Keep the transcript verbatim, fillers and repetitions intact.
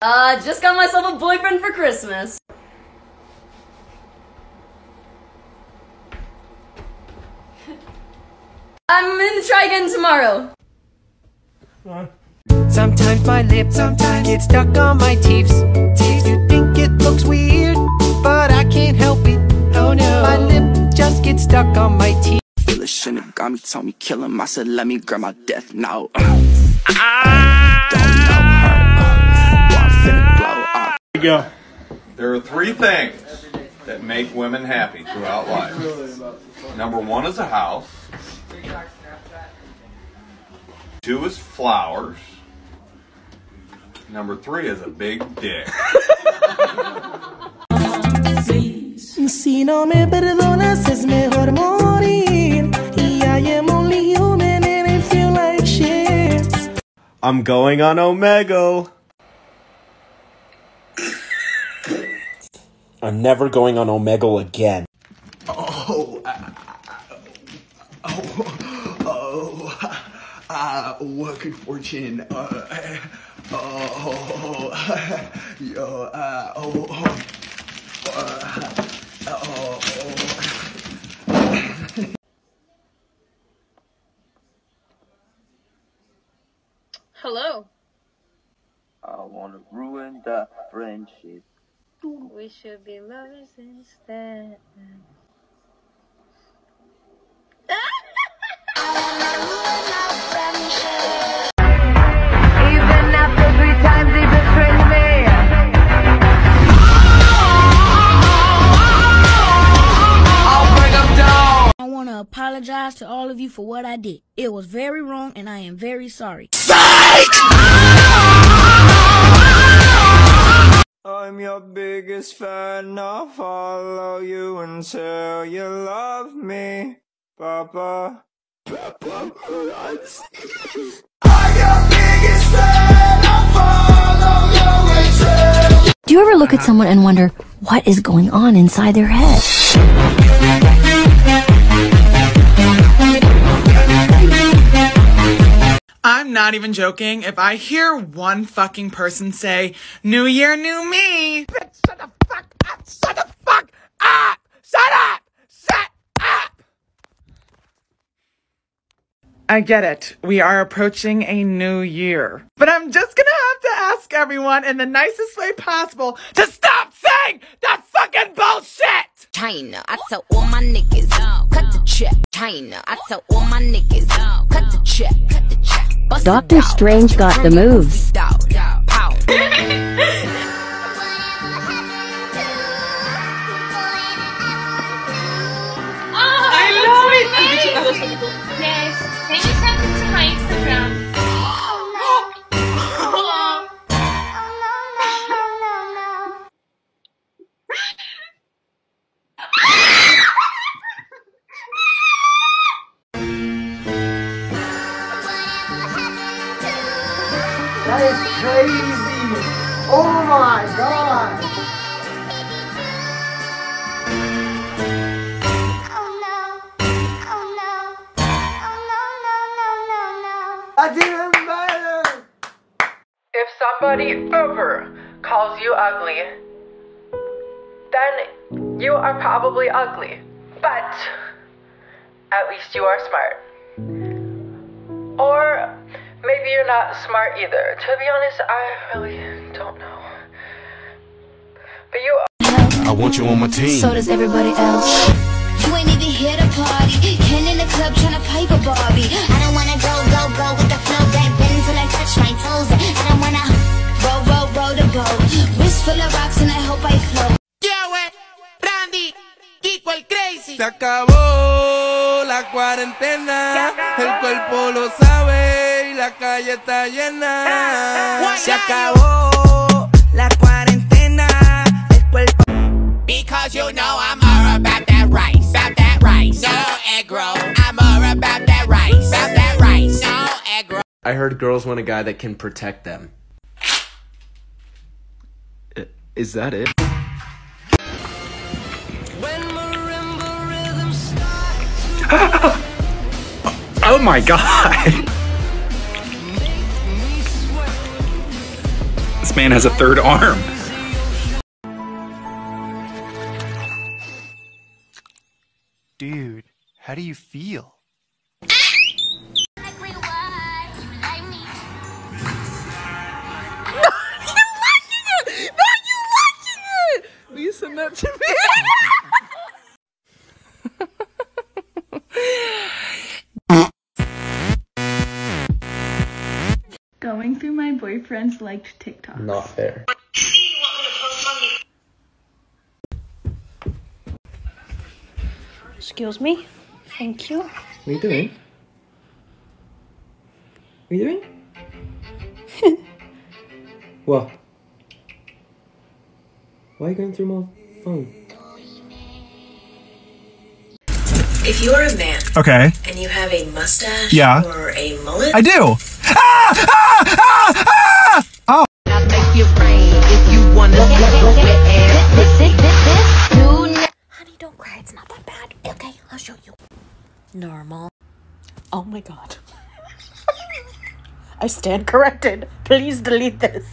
Uh, just got myself a boyfriend for Christmas. I'm gonna try again tomorrow. Sometimes my lips sometimes get stuck on my teeth. Teeth, you think it looks weird, but I can't help it. Oh no, my lip just gets stuck on my teeth. Feel a shouldn't got me, told me kill him. I said let me grab my death note. Uh, Ah! don't know her. Uh, well, I'm finna blow up. There you go. There are three things that make women happy throughout life. Number one is a house. Two is flowers. Number three is a big dick. Si no me perdonas es mejor morir. Y I am only human and I feel like shit. I'm going on Omegle. I'm never going on Omegle again. Oh, uh, oh, oh, uh, what good fortune. Uh, oh, yo, uh, oh, oh, uh, oh, oh. Hello. I wanna ruin the friendship. We should be lovers instead. Even after three times he betrayed me. I'll bring him down. I want to apologize to all of you for what I did. It was very wrong and I am very sorry. I'm your biggest fan, I'll follow you until you love me, Papa. Papa, I'm your biggest fan, I'll follow you until. Do you ever look at someone and wonder what is going on inside their head? I'm not even joking. If I hear one fucking person say, New Year, new me. Bitch, shut the fuck up. Shut the fuck up. Shut up. Shut up. I get it. We are approaching a new year. But I'm just gonna have to ask everyone in the nicest way possible to stop saying that fucking bullshit. China, I tell all my niggas, cut the check. China, I tell all my niggas, cut the check. Cut the check. Doctor Strange got the moves. I love it! Yes, can you send it to my Instagram? That is crazy! Oh my god! That's even better! If somebody ever calls you ugly, then you are probably ugly. But at least you are smart. Or maybe you're not smart either. To be honest, I really don't know. But you are. I want you on my team. So does everybody else. You ain't even here to party. Ken in the club tryna pipe a Barbie. I don't wanna go, go, go with the flow. Back bend till I touch my toes. I don't wanna roll, roll, roll the boat. Wrist full of rocks and I hope I float. Randy, Kiko el Crazy. Se acabó la cuarentena. El cuerpo lo sabe y la calle está llena. Se acabó la cuarentena. El cuerpo. Because you know I'm all about that rice, about that rice, no aggro. I'm all about that rice, about that rice, no aggro. I heard girls want a guy that can protect them. I- Is that it? Oh my god! This man has a third arm. Dude, how do you feel? Will you send that to me? Going through my boyfriend's liked TikTok. Not fair. Excuse me. Thank you. What are you doing? What are you doing? What? Why are you going through my phone? If you're a man, Okay. and you have a mustache Yeah. or a mullet, I do. Ah! Ah! Ah! Ah! Oh. I'll make you rain if you wanna Honey, don't cry. It's not that bad. Okay, I'll show you. Normal. Oh my god. I stand corrected. Please delete this.